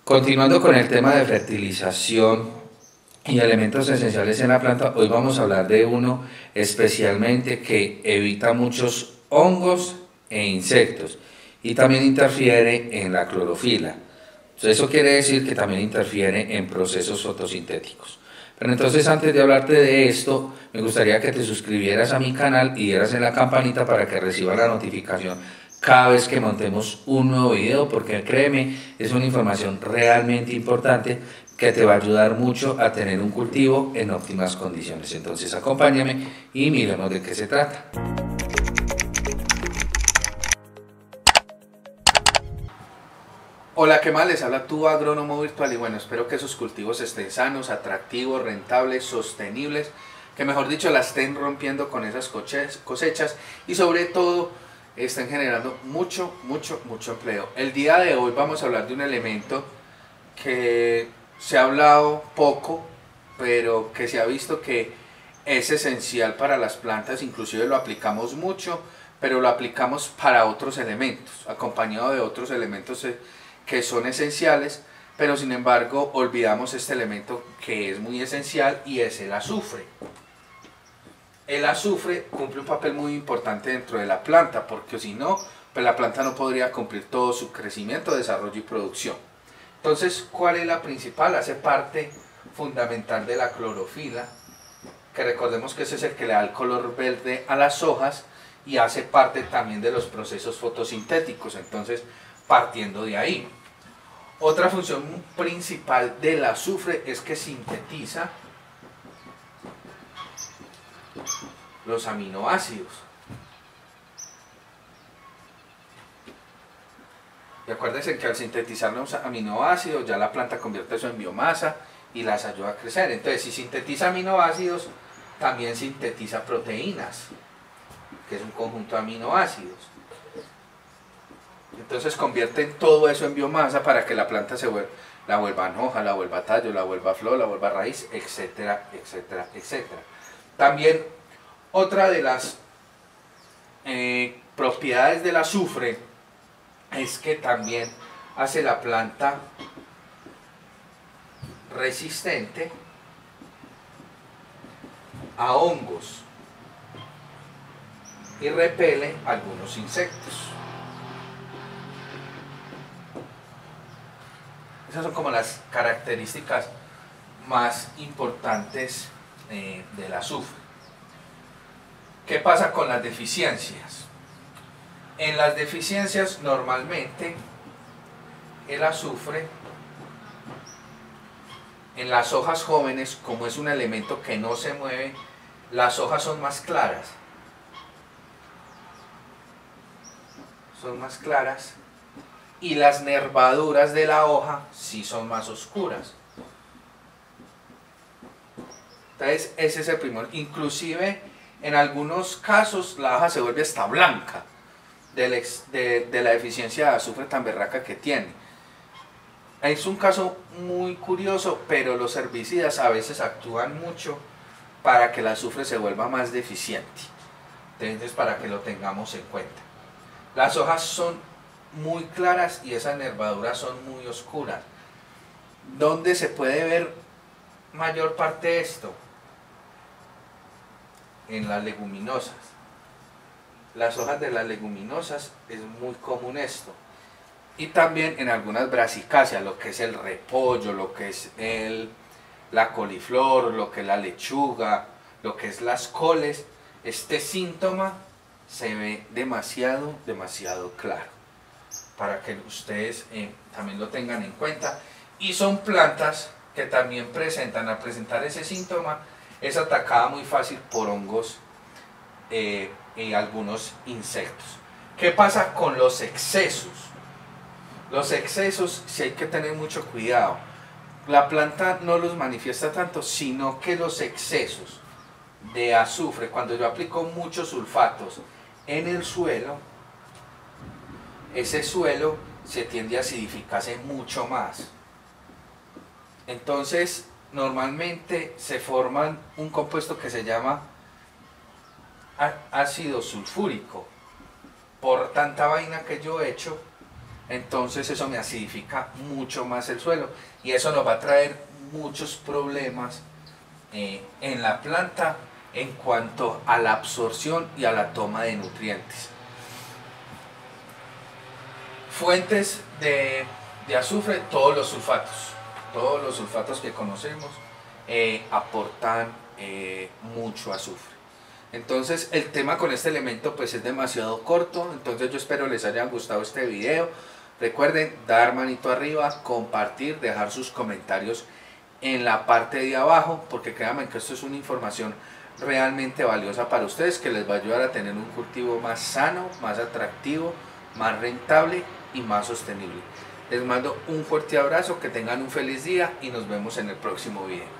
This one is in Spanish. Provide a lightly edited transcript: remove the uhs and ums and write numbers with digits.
Continuando con el tema de fertilización y elementos esenciales en la planta, hoy vamos a hablar de uno especialmente que evita muchos hongos e insectos y también interfiere en la clorofila. Entonces, eso quiere decir que también interfiere en procesos fotosintéticos. Pero entonces, antes de hablarte de esto, me gustaría que te suscribieras a mi canal y dieras en la campanita para que reciba la notificación cada vez que montemos un nuevo video, porque créeme, es una información realmente importante que te va a ayudar mucho a tener un cultivo en óptimas condiciones. Entonces acompáñame y miremos de qué se trata. Hola, ¿qué más? Les habla tu agrónomo virtual y bueno, espero que sus cultivos estén sanos, atractivos, rentables, sostenibles, que mejor dicho la estén rompiendo con esas cosechas y sobre todo estén generando mucho empleo. El día de hoy vamos a hablar de un elemento que se ha hablado poco, pero que se ha visto que es esencial para las plantas, inclusive lo aplicamos mucho, pero lo aplicamos para otros elementos, acompañado de otros elementos que son esenciales, pero sin embargo olvidamos este elemento que es muy esencial y es el azufre. El azufre cumple un papel muy importante dentro de la planta, porque si no, pues la planta no podría cumplir todo su crecimiento, desarrollo y producción. Entonces, ¿cuál es la principal? Hace parte fundamental de la clorofila, que recordemos que ese es el que le da el color verde a las hojas y hace parte también de los procesos fotosintéticos. Entonces, partiendo de ahí. Otra función principal del azufre es que sintetiza los aminoácidos. Y acuérdense que al sintetizar los aminoácidos ya la planta convierte eso en biomasa y las ayuda a crecer. Entonces, si sintetiza aminoácidos, también sintetiza proteínas, que es un conjunto de aminoácidos. Entonces convierten todo eso en biomasa para que la planta la vuelva en hoja, la vuelva tallo, la vuelva flor, la vuelva raíz, etcétera, etcétera, etcétera. También otra de las propiedades del azufre es que también hace la planta resistente a hongos y repele algunos insectos. Esas son como las características más importantes del azufre. ¿Qué pasa con las deficiencias? En las deficiencias normalmente el azufre en las hojas jóvenes, como es un elemento que no se mueve, las hojas son más claras. Son más claras y las nervaduras de la hoja sí son más oscuras. Entonces ese es el primero. Inclusive en algunos casos la hoja se vuelve hasta blanca de la deficiencia de azufre tan berraca que tiene. Es un caso muy curioso, pero los herbicidas a veces actúan mucho para que el azufre se vuelva más deficiente. Entonces, para que lo tengamos en cuenta. Las hojas son muy claras y esas nervaduras son muy oscuras. ¿Dónde se puede ver mayor parte de esto? En las leguminosas. Las hojas de las leguminosas es muy común esto. Y también en algunas brasicáceas, lo que es el repollo, lo que es la coliflor, lo que es la lechuga, lo que es las coles, este síntoma se ve demasiado claro, para que ustedes también lo tengan en cuenta. Y son plantas que también al presentar ese síntoma, es atacada muy fácil por hongos y algunos insectos. ¿Qué pasa con los excesos? Los excesos sí hay que tener mucho cuidado. La planta no los manifiesta tanto, sino que los excesos de azufre, cuando yo aplico muchos sulfatos en el suelo, ese suelo se tiende a acidificarse mucho más. Entonces, normalmente se forman un compuesto que se llama ácido sulfúrico. Por tanta vaina que yo he hecho, entonces eso me acidifica mucho más el suelo y eso nos va a traer muchos problemas en la planta en cuanto a la absorción y a la toma de nutrientes. Fuentes de azufre, todos los sulfatos que conocemos aportan mucho azufre. Entonces el tema con este elemento pues es demasiado corto, entonces yo espero les haya gustado este video. Recuerden dar manito arriba, compartir, dejar sus comentarios en la parte de abajo, porque créanme que esto es una información realmente valiosa para ustedes que les va a ayudar a tener un cultivo más sano, más atractivo, más rentable y más sostenible. Les mando un fuerte abrazo, que tengan un feliz día y nos vemos en el próximo video.